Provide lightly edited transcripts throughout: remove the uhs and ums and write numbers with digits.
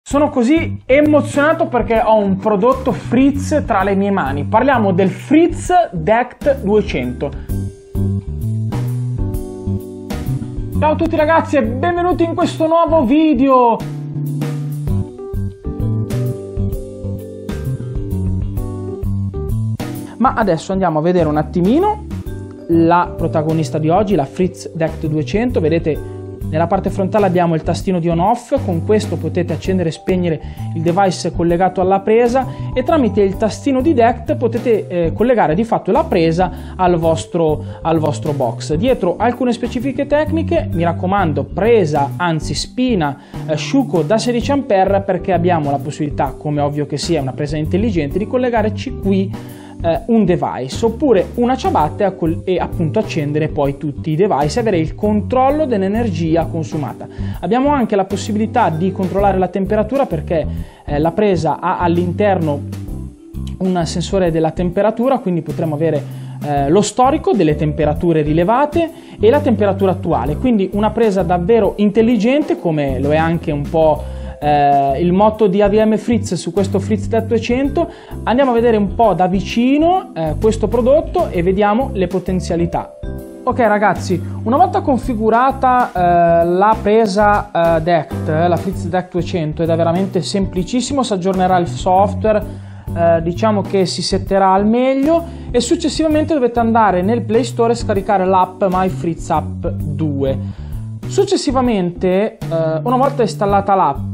Sono così emozionato perché ho un prodotto Fritz tra le mie mani. Parliamo del Fritz DECT 200. Ciao a tutti ragazzi e benvenuti in questo nuovo video. Ma adesso andiamo a vedere un attimino la protagonista di oggi, la Fritz DECT 200. Vedete, nella parte frontale abbiamo il tastino di on-off, con questo potete accendere e spegnere il device collegato alla presa e tramite il tastino di DECT potete collegare di fatto la presa al vostro box. Dietro alcune specifiche tecniche, mi raccomando, presa, anzi spina Schuko da 16 A perché abbiamo la possibilità, come ovvio che sia una presa intelligente, di collegarci qui un device oppure una ciabatta e appunto accendere poi tutti i device e avere il controllo dell'energia consumata. Abbiamo anche la possibilità di controllare la temperatura perché la presa ha all'interno un sensore della temperatura, quindi potremo avere lo storico delle temperature rilevate e la temperatura attuale, quindi una presa davvero intelligente, come lo è anche un po' il motto di AVM Fritz su questo Fritz DECT 200. Andiamo a vedere un po' da vicino questo prodotto e vediamo le potenzialità. Ok ragazzi, una volta configurata la presa DECT, la Fritz DECT 200, ed è veramente semplicissimo, si aggiornerà il software, diciamo che si setterà al meglio e successivamente dovete andare nel Play Store e scaricare l'app MyFritzApp 2. Successivamente, una volta installata l'app,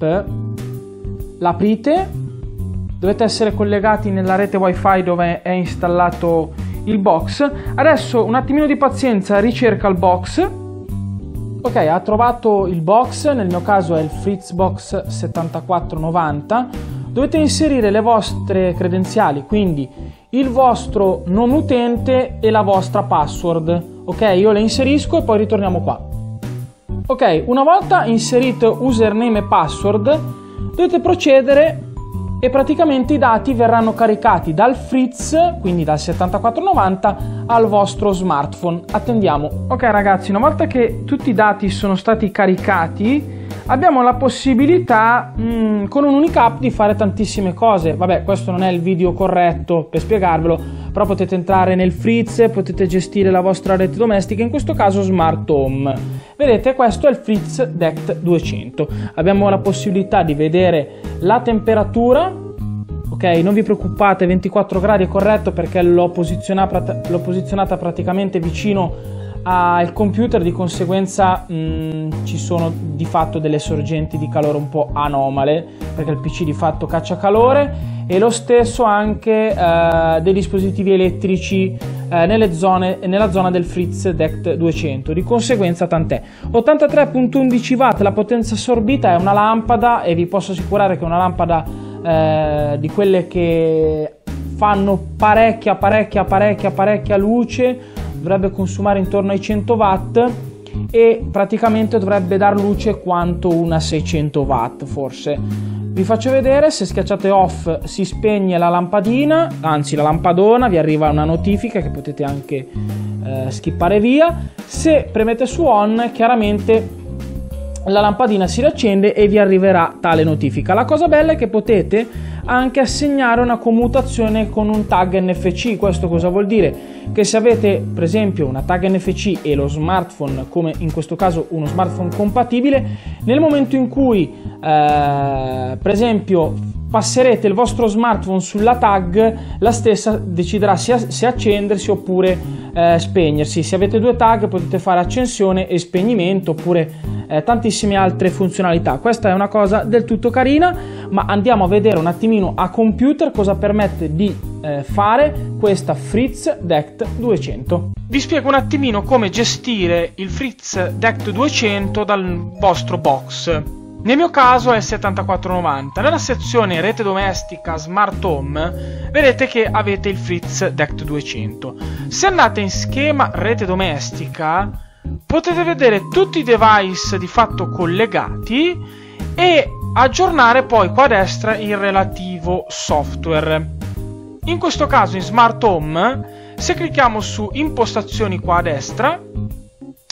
l'aprite, dovete essere collegati nella rete wifi dove è installato il box. Adesso un attimino di pazienza, ricerca il box. Ok, ha trovato il box, nel mio caso è il Fritzbox 7490. Dovete inserire le vostre credenziali, quindi il vostro nome utente e la vostra password. Ok, io le inserisco e poi ritorniamo qua. Ok, una volta inserito username e password dovete procedere e praticamente i dati verranno caricati dal Fritz, quindi dal 7490, al vostro smartphone. Attendiamo. Ok ragazzi, una volta che tutti i dati sono stati caricati abbiamo la possibilità con un'unica app di fare tantissime cose. Vabbè, questo non è il video corretto per spiegarvelo, però potete entrare nel Fritz, potete gestire la vostra rete domestica, in questo caso Smart Home. Vedete, questo è il Fritz DECT 200. Abbiamo la possibilità di vedere la temperatura. Ok, non vi preoccupate, 24 gradi è corretto perché l'ho posizionata praticamente vicino al computer, di conseguenza ci sono di fatto delle sorgenti di calore un po' anomale perché il PC di fatto caccia calore, e lo stesso anche dei dispositivi elettrici nella zona del Fritz DECT 200. Di conseguenza tant'è, 83.11 watt la potenza assorbita, è una lampada e vi posso assicurare che è una lampada di quelle che fanno parecchia luce. Dovrebbe consumare intorno ai 100 watt e praticamente dovrebbe dar luce quanto una 600 watt forse. Vi faccio vedere, se schiacciate off si spegne la lampadina, anzi la lampadona, vi arriva una notifica che potete anche skippare via. Se premete su on, chiaramente la lampadina si riaccende e vi arriverà tale notifica. La cosa bella è che potete anche assegnare una commutazione con un tag NFC. Questo cosa vuol dire? Che se avete per esempio una tag NFC e lo smartphone, come in questo caso uno smartphone compatibile, nel momento in cui per esempio passerete il vostro smartphone sulla tag, la stessa deciderà se accendersi oppure spegnersi. Se avete due tag potete fare accensione e spegnimento oppure tantissime altre funzionalità. Questa è una cosa del tutto carina, ma andiamo a vedere un attimino a computer cosa permette di fare questa Fritz DECT 200. Vi spiego un attimino come gestire il Fritz DECT 200 dal vostro box. Nel mio caso è il 7490. Nella sezione rete domestica Smart Home vedete che avete il Fritz DECT 200. Se andate in schema rete domestica potete vedere tutti i device di fatto collegati e aggiornare poi qua a destra il relativo software. In questo caso in Smart Home, se clicchiamo su impostazioni qua a destra,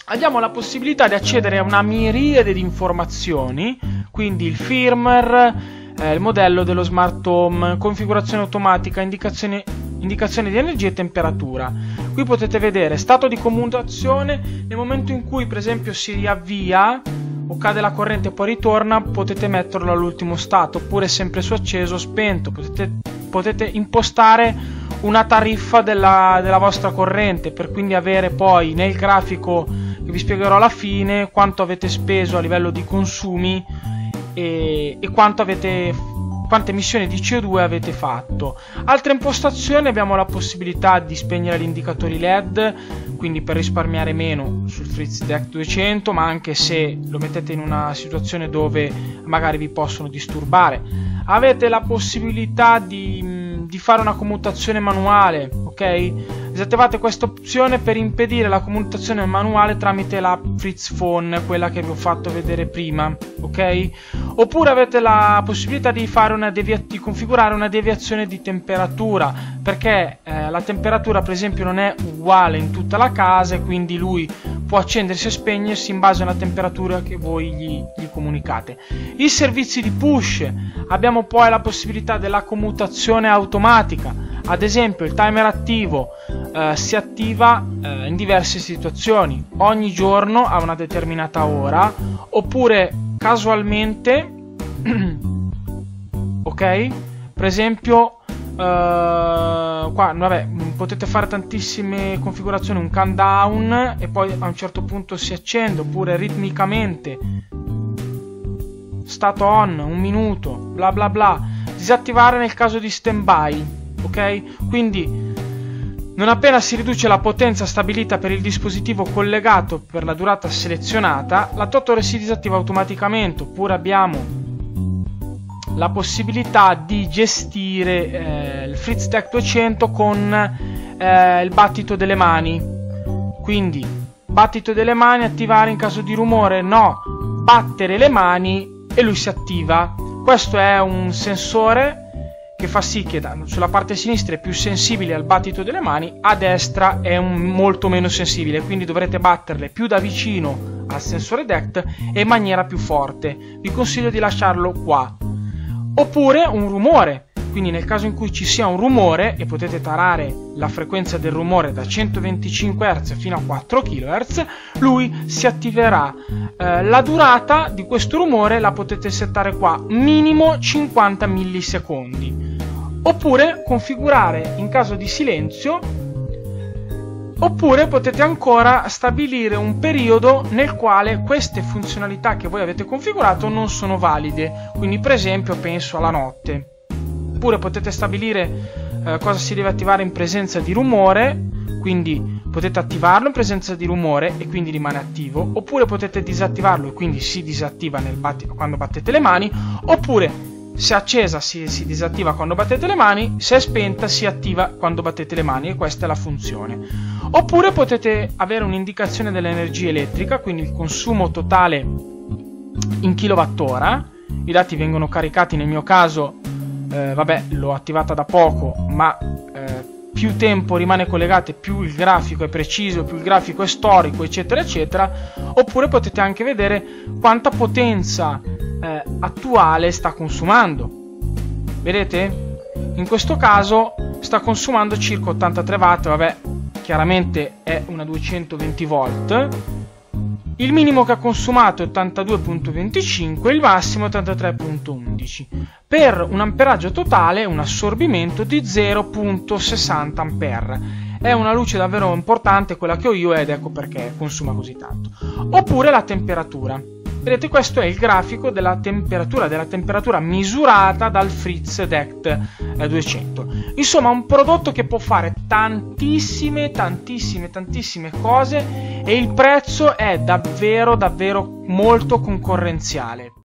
abbiamo la possibilità di accedere a una miriade di informazioni, quindi il firmware, il modello dello smart home, configurazione automatica, indicazioni di energia e temperatura. Qui potete vedere stato di commutazione. Nel momento in cui per esempio si riavvia o cade la corrente e poi ritorna, potete metterlo all'ultimo stato, oppure sempre su acceso o spento. Potete impostare una tariffa della vostra corrente, per quindi avere poi nel grafico che vi spiegherò alla fine quanto avete speso a livello di consumi e quante emissioni di CO2 avete fatto. Altre impostazioni: abbiamo la possibilità di spegnere gli indicatori LED, quindi per risparmiare meno sul Fritz Deck 200, ma anche se lo mettete in una situazione dove magari vi possono disturbare. Avete la possibilità di fare una commutazione manuale, ok? Disattivate questa opzione per impedire la commutazione manuale tramite la Fritz Phone, quella che vi ho fatto vedere prima, ok? Oppure avete la possibilità di fare di configurare una deviazione di temperatura, perché la temperatura per esempio non è uguale in tutta la casa, e quindi lui può accendersi e spegnersi in base alla temperatura che voi gli comunicate. I servizi di push: abbiamo poi la possibilità della commutazione automatica. Ad esempio il timer attivo si attiva in diverse situazioni, ogni giorno a una determinata ora, oppure casualmente ok? Per esempio qua vabbè, potete fare tantissime configurazioni, un countdown e poi a un certo punto si accende, oppure ritmicamente stato on 1 minuto, bla bla bla. Disattivare nel caso di standby, ok? Quindi non appena si riduce la potenza stabilita per il dispositivo collegato per la durata selezionata, l'attuatore si disattiva automaticamente. Oppure abbiamo la possibilità di gestire il Fritz Deck 200 con il battito delle mani. Quindi battito delle mani, attivare in caso di rumore, no, battere le mani e lui si attiva. Questo è un sensore che fa sì che sulla parte sinistra è più sensibile al battito delle mani, a destra è molto meno sensibile, quindi dovrete batterle più da vicino al sensore DECT e in maniera più forte. Vi consiglio di lasciarlo qua. Oppure un rumore, quindi nel caso in cui ci sia un rumore, e potete tarare la frequenza del rumore da 125 Hz fino a 4 kHz, lui si attiverà. La durata di questo rumore la potete settare qua, minimo 50 millisecondi. Oppure configurare in caso di silenzio, oppure potete ancora stabilire un periodo nel quale queste funzionalità che voi avete configurato non sono valide, quindi per esempio penso alla notte. Oppure potete stabilire cosa si deve attivare in presenza di rumore, quindi potete attivarlo in presenza di rumore e quindi rimane attivo, oppure potete disattivarlo e quindi si disattiva quando battete le mani, oppure se è accesa si disattiva quando battete le mani, se è spenta si attiva quando battete le mani, e questa è la funzione. Oppure potete avere un'indicazione dell'energia elettrica, quindi il consumo totale in kilowattora. I dati vengono caricati, nel mio caso vabbè, l'ho attivata da poco, ma più tempo rimane collegato e più il grafico è preciso, più il grafico è storico, eccetera eccetera. Oppure potete anche vedere quanta potenza attuale sta consumando. Vedete? In questo caso sta consumando circa 83 watt, vabbè, chiaramente è una 220 volt. Il minimo che ha consumato è 82.25, il massimo è 83.11, per un amperaggio totale, un assorbimento di 0.60 ampere. È una luce davvero importante quella che ho io, ed ecco perché consuma così tanto. Oppure la temperatura. Vedete, questo è il grafico della temperatura misurata dal Fritz Deck 200. Insomma, un prodotto che può fare tantissime cose, e il prezzo è davvero molto concorrenziale.